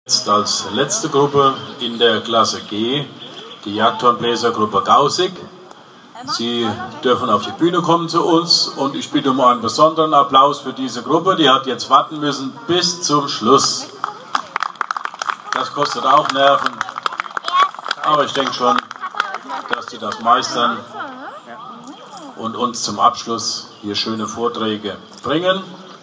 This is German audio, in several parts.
Jetzt als letzte Gruppe in der Klasse G, die Jagdhornbläsergruppe Gausig. Sie dürfen auf die Bühne kommen zu uns und ich bitte um einen besonderen Applaus für diese Gruppe. Die hat jetzt warten müssen bis zum Schluss. Das kostet auch Nerven, aber ich denke schon, dass die das meistern und uns zum Abschluss hier schöne Vorträge bringen.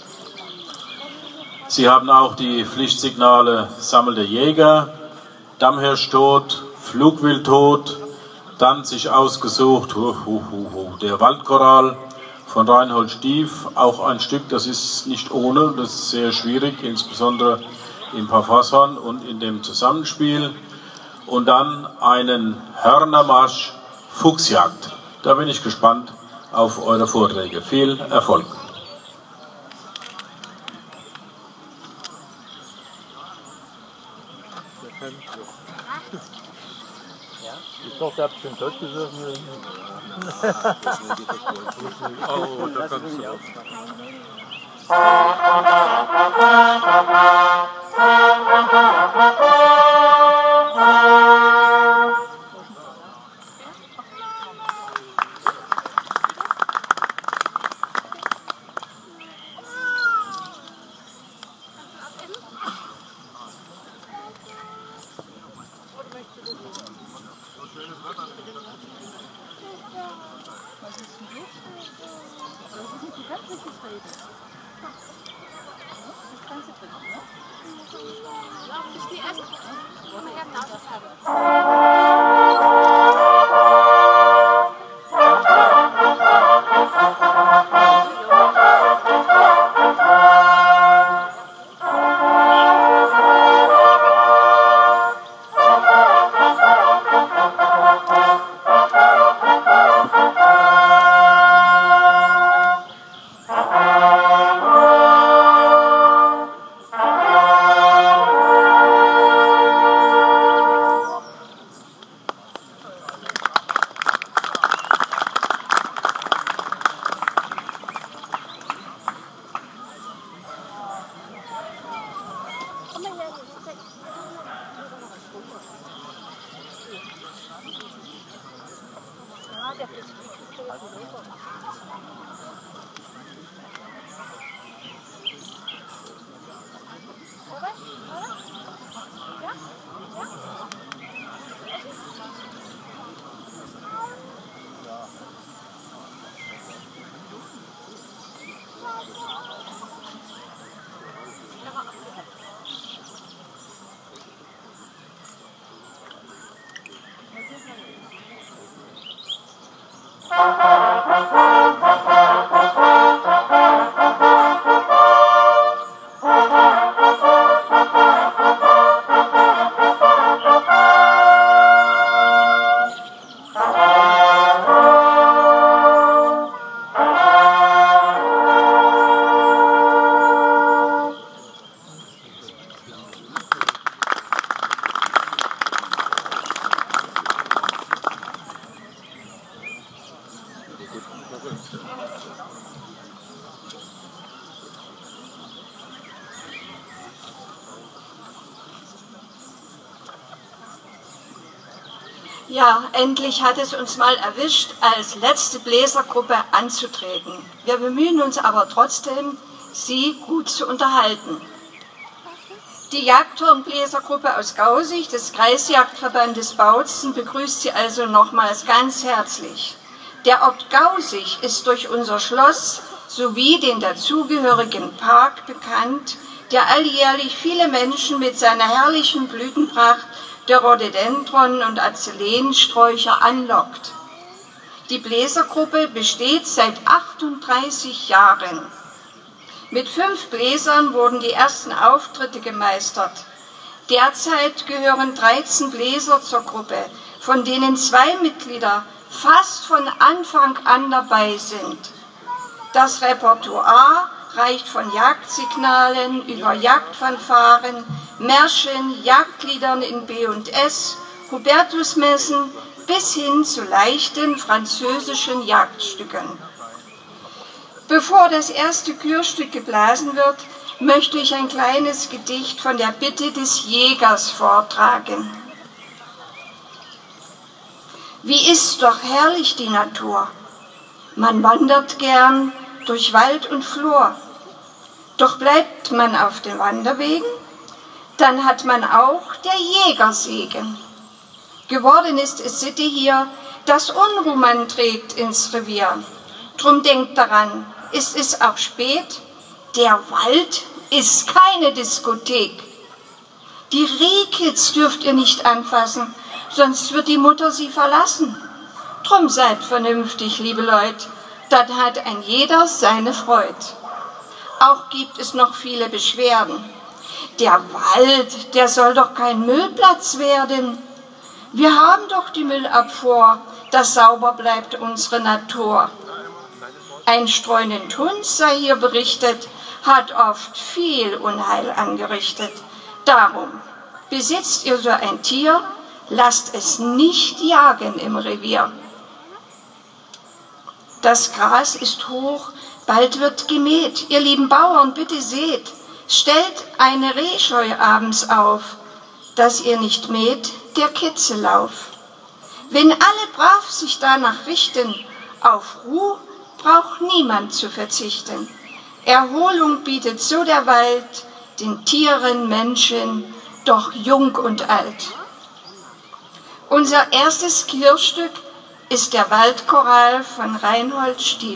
Sie haben auch die Pflichtsignale Sammel der Jäger, Dammhirsch-Tod, Flugwild-Tod, dann sich ausgesucht der Waldchoral von Reinhold Stief, auch ein Stück, das ist nicht ohne, das ist sehr schwierig, insbesondere im Parfasson und in dem Zusammenspiel. Und dann einen Hörnermarsch Fuchsjagd. Da bin ich gespannt auf eure Vorträge. Viel Erfolg! Die Tochter hat schon tot gesessen. Oh, da kannst du auch. Was ist denn du? Das ist nicht die ganze Zeit. Das ganze drin, ne? Ja, ich die essen. Ja, endlich hat es uns mal erwischt, als letzte Bläsergruppe anzutreten. Wir bemühen uns aber trotzdem, Sie gut zu unterhalten. Die Jagdhornbläsergruppe aus Gausig des Kreisjagdverbandes Bautzen begrüßt Sie also nochmals ganz herzlich. Der Ort Gausig ist durch unser Schloss sowie den dazugehörigen Park bekannt, der alljährlich viele Menschen mit seiner herrlichen Blütenpracht der Rhododendron- und Azelensträucher anlockt. Die Bläsergruppe besteht seit 38 Jahren. Mit 5 Bläsern wurden die ersten Auftritte gemeistert. Derzeit gehören 13 Bläser zur Gruppe, von denen 2 Mitglieder fast von Anfang an dabei sind. Das Repertoire reicht von Jagdsignalen über Jagdfanfaren, Märschen, Jagdliedern in B&S, Hubertusmessen bis hin zu leichten französischen Jagdstücken. Bevor das erste Kürstück geblasen wird, möchte ich ein kleines Gedicht von der Bitte des Jägers vortragen. Wie ist doch herrlich die Natur. Man wandert gern durch Wald und Flur. Doch bleibt man auf den Wanderwegen, dann hat man auch der Jägersegen. Geworden ist es Sitte hier, dass Unruh man trägt ins Revier. Drum denkt daran, ist es auch spät, der Wald ist keine Diskothek. Die Rehkitz dürft ihr nicht anfassen, sonst wird die Mutter sie verlassen. Drum seid vernünftig, liebe Leute, dann hat ein jeder seine Freud. Auch gibt es noch viele Beschwerden. Der Wald, der soll doch kein Müllplatz werden. Wir haben doch die Müllabfuhr, dass sauber bleibt unsere Natur. Ein streunend Hund, sei hier berichtet, hat oft viel Unheil angerichtet. Darum, besitzt ihr so ein Tier, lasst es nicht jagen im Revier. Das Gras ist hoch, bald wird gemäht. Ihr lieben Bauern, bitte seht, stellt eine Rehscheu abends auf, dass ihr nicht mäht, der Kitzelauf. Wenn alle brav sich danach richten, auf Ruh braucht niemand zu verzichten. Erholung bietet so der Wald, den Tieren, Menschen, doch jung und alt. Unser erstes Kirchstück ist der Waldchoral von Reinhold Stief.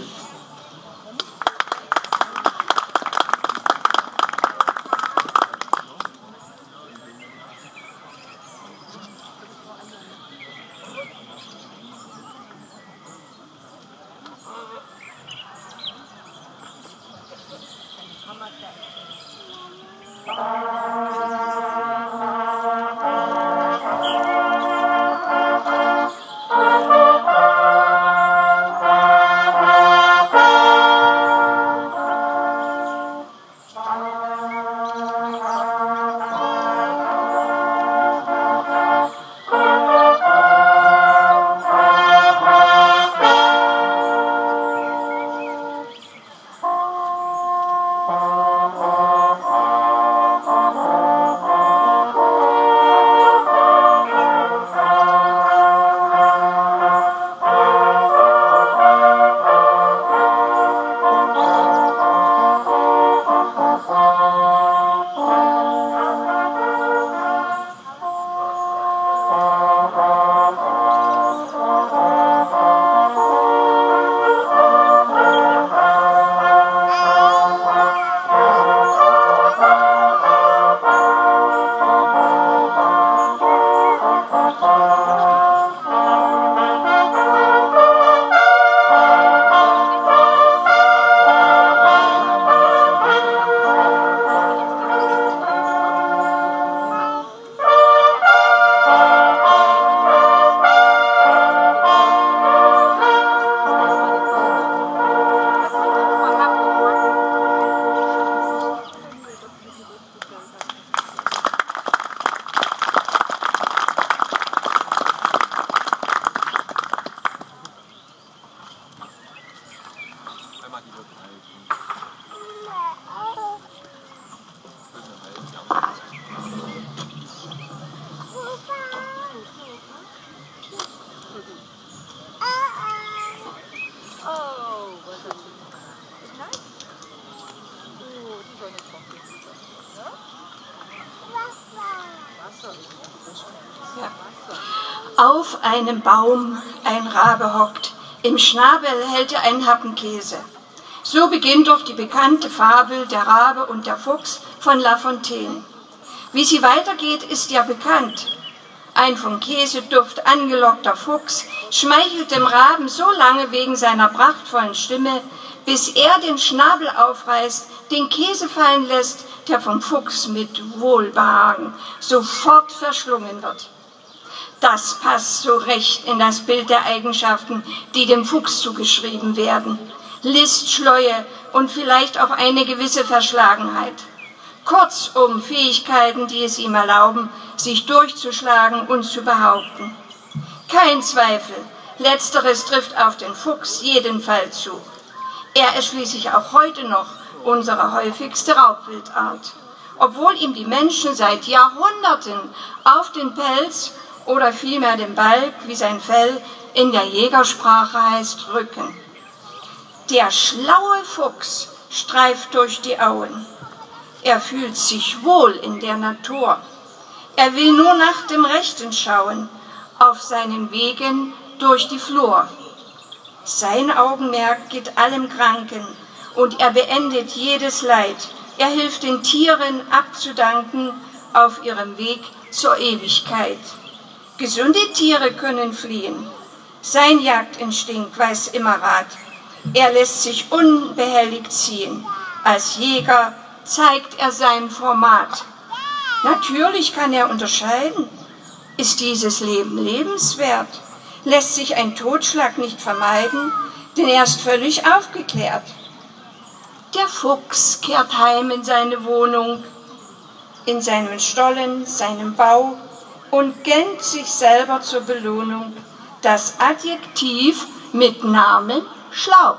Auf einem Baum ein Rabe hockt, im Schnabel hält er einen Happen Käse. So beginnt doch die bekannte Fabel Der Rabe und der Fuchs von La Fontaine. Wie sie weitergeht, ist ja bekannt. Ein vom Käseduft angelockter Fuchs schmeichelt dem Raben so lange wegen seiner prachtvollen Stimme, bis er den Schnabel aufreißt, den Käse fallen lässt, der vom Fuchs mit Wohlbehagen sofort verschlungen wird. Das passt so recht in das Bild der Eigenschaften, die dem Fuchs zugeschrieben werden. List, Schleue und vielleicht auch eine gewisse Verschlagenheit. Kurzum Fähigkeiten, die es ihm erlauben, sich durchzuschlagen und zu behaupten. Kein Zweifel, letzteres trifft auf den Fuchs jeden Fall zu. Er ist schließlich auch heute noch unsere häufigste Raubwildart, obwohl ihm die Menschen seit Jahrhunderten auf den Pelz oder vielmehr den Balg, wie sein Fell in der Jägersprache heißt, rücken. Der schlaue Fuchs streift durch die Auen. Er fühlt sich wohl in der Natur. Er will nur nach dem Rechten schauen, auf seinen Wegen durch die Flur. Sein Augenmerk geht allem Kranken und er beendet jedes Leid. Er hilft den Tieren abzudanken auf ihrem Weg zur Ewigkeit. Gesunde Tiere können fliehen. Sein Jagdinstinkt weiß immer Rat. Er lässt sich unbehelligt ziehen. Als Jäger zeigt er sein Format. Natürlich kann er unterscheiden. Ist dieses Leben lebenswert? Lässt sich ein Totschlag nicht vermeiden, denn er ist völlig aufgeklärt. Der Fuchs kehrt heim in seine Wohnung, in seinem Stollen, seinem Bau und gönnt sich selber zur Belohnung das Adjektiv mit Namen schlau.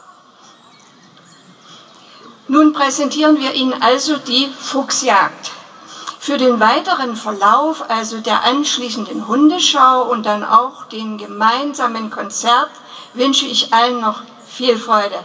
Nun präsentieren wir Ihnen also die Fuchsjagd. Für den weiteren Verlauf, also der anschließenden Hundeschau und dann auch den gemeinsamen Konzert, wünsche ich allen noch viel Freude.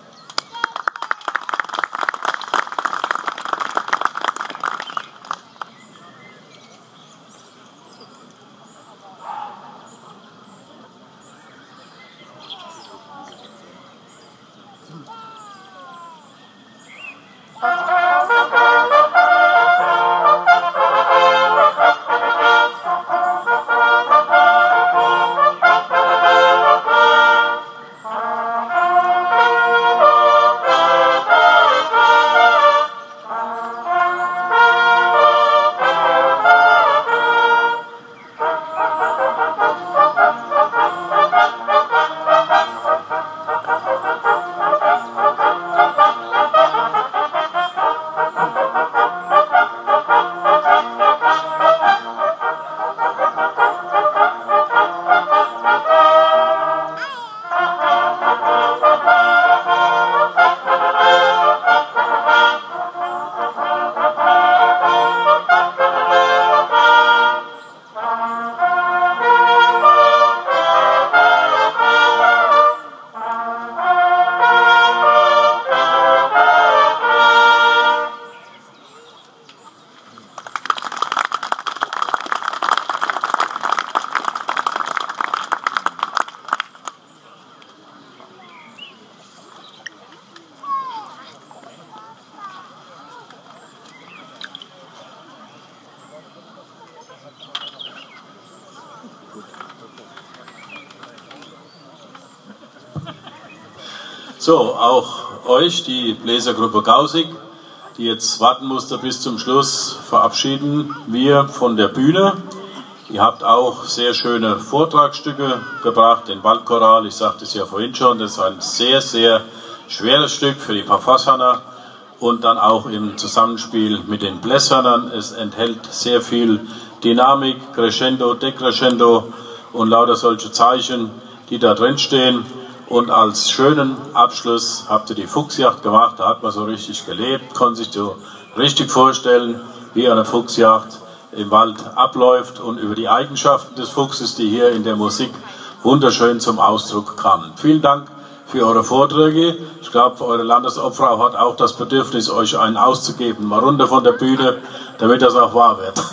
So, auch euch, die Bläsergruppe Gausig, die jetzt warten musste bis zum Schluss, verabschieden wir von der Bühne. Ihr habt auch sehr schöne Vortragsstücke gebracht, den Waldchoral, ich sagte es ja vorhin schon, das ist ein sehr, sehr schweres Stück für die Pafassaner und dann auch im Zusammenspiel mit den Blässhörnern. Es enthält sehr viel Dynamik, Crescendo, Decrescendo und lauter solche Zeichen, die da drin stehen. Und als schönen Abschluss habt ihr die Fuchsjagd gemacht, da hat man so richtig gelebt, konnte sich so richtig vorstellen, wie eine Fuchsjagd im Wald abläuft und über die Eigenschaften des Fuchses, die hier in der Musik wunderschön zum Ausdruck kamen. Vielen Dank für eure Vorträge. Ich glaube, eure Landesobfrau hat auch das Bedürfnis, euch einen auszugeben. Mal runter von der Bühne, damit das auch wahr wird.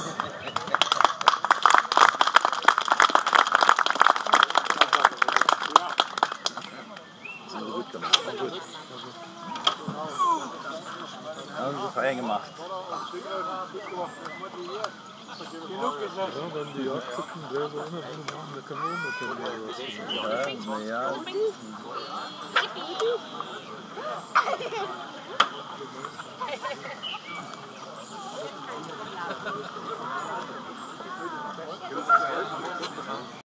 Feier gemacht. Wenn die Jagdgruppen selber immer machen, dann kann man auch noch. Ja, naja.